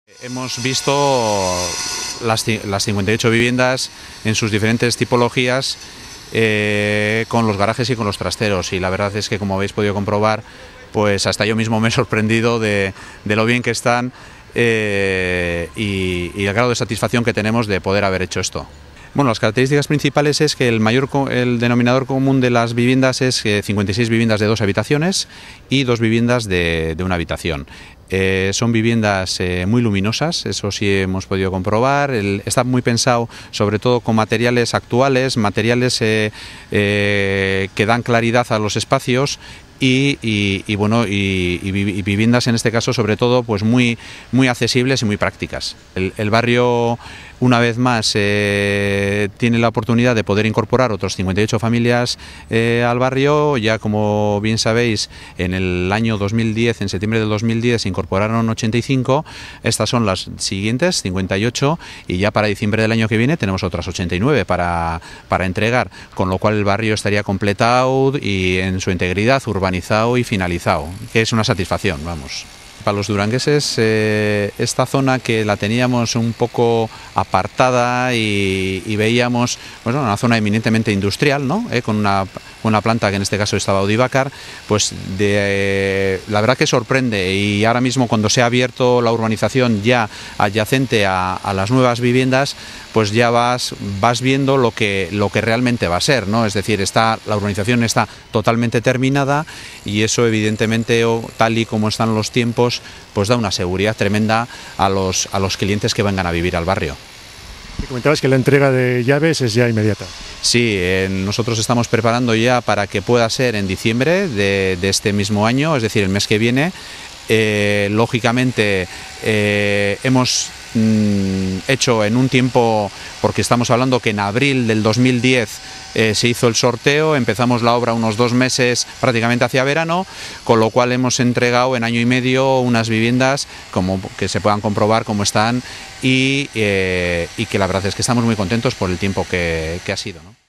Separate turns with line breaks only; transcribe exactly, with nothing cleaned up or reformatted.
Hemos visto las, las cincuenta y ocho viviendas en sus diferentes tipologías, eh, con los garajes y con los trasteros, y la verdad es que, como habéis podido comprobar, pues hasta yo mismo me he sorprendido de, de lo bien que están, eh, y, y el grado de satisfacción que tenemos de poder haber hecho esto. Bueno, las características principales es que el mayor el denominador común de las viviendas es que cincuenta y seis viviendas de dos habitaciones y dos viviendas de, de una habitación. Eh, son viviendas eh, muy luminosas, eso sí hemos podido comprobar. El, está muy pensado sobre todo con materiales actuales, materiales eh, eh, que dan claridad a los espacios. Y, y, y bueno y, y viviendas en este caso sobre todo pues muy muy accesibles y muy prácticas. El, el barrio, una vez más, eh, tiene la oportunidad de poder incorporar otros cincuenta y ocho familias eh, al barrio. Ya, como bien sabéis, en el año dos mil diez, en septiembre del dos mil diez, se incorporaron ochenta y cinco. Estas son las siguientes, cincuenta y ocho, y ya para diciembre del año que viene tenemos otras ochenta y nueve para, para entregar, con lo cual el barrio estaría completado y en su integridad urbanizado y finalizado, que es una satisfacción, vamos. Para los durangueses, eh, esta zona que la teníamos un poco apartada y, y veíamos, bueno, una zona eminentemente industrial, ¿no? Eh, con una, una planta que en este caso estaba Audivacar, pues de, eh, la verdad que sorprende, y ahora mismo, cuando se ha abierto la urbanización ya adyacente a, a las nuevas viviendas, pues ya vas, vas viendo lo que, lo que realmente va a ser, ¿no? Es decir, está, la urbanización está totalmente terminada, y eso, evidentemente, o, tal y como están los tiempos, pues da una seguridad tremenda a los, a los clientes que vengan a vivir al barrio.
Y comentabas que la entrega de llaves es ya inmediata.
Sí, eh, nosotros estamos preparando ya para que pueda ser en diciembre de, de este mismo año, es decir, el mes que viene. Eh, lógicamente eh, hemos mm, hecho en un tiempo, porque estamos hablando que en abril del dos mil diez eh, se hizo el sorteo, empezamos la obra unos dos meses prácticamente hacia verano, con lo cual hemos entregado en año y medio unas viviendas como que se puedan comprobar cómo están, y, eh, y que la verdad es que estamos muy contentos por el tiempo que, que ha sido, ¿no?